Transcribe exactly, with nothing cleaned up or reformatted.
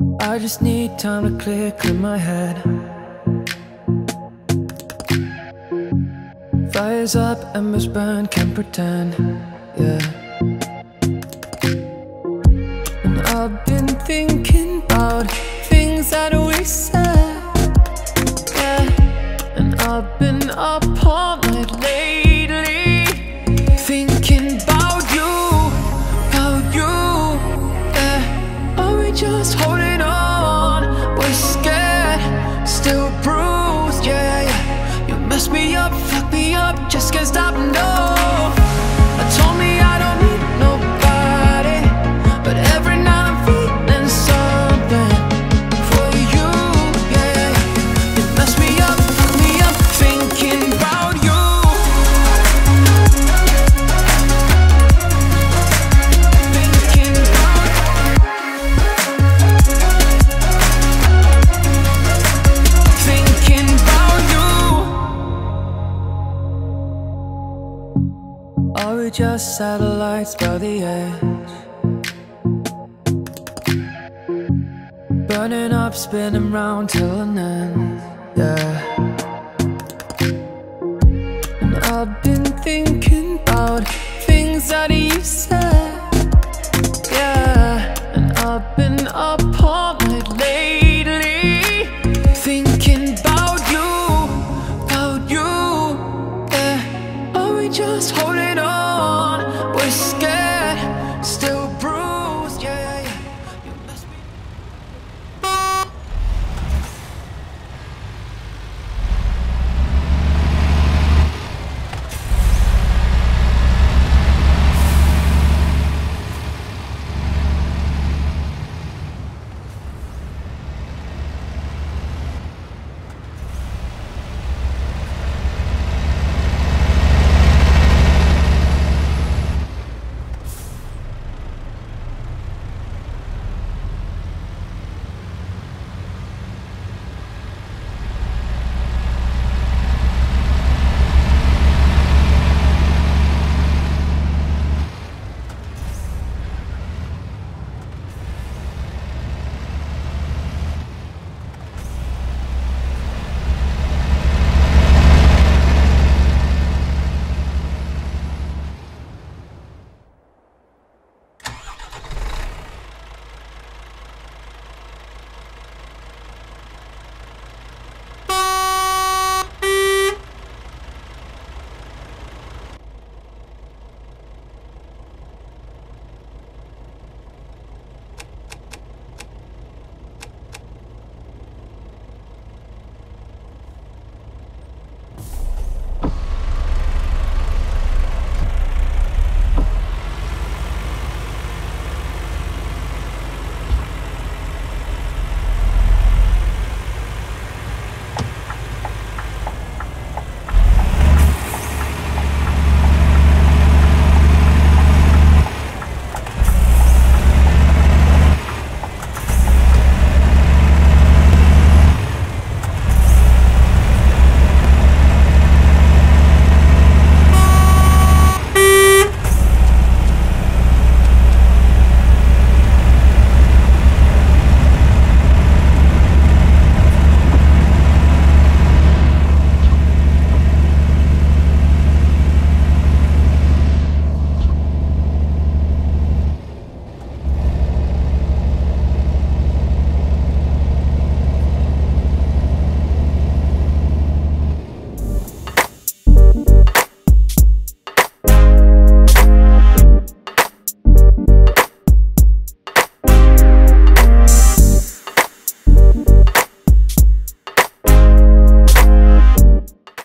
I just need time to clear, clear my head. Fires up, embers burn, can't pretend, yeah. And I've been thinking about things that we said, yeah. And I've been up all night lately, thinking about you, about you, yeah. Are we just holding on? We're scared, still bruised, yeah, yeah. You messed me up, fucked me up, just can't stop, no. I told me I don't need nobody, but every night I'm feeling something for you, yeah. You messed me up, fucked me up, thinking about you. Thinking about Thinking about you. Are we just satellites by the edge? Burning up, spinning round till an end, yeah.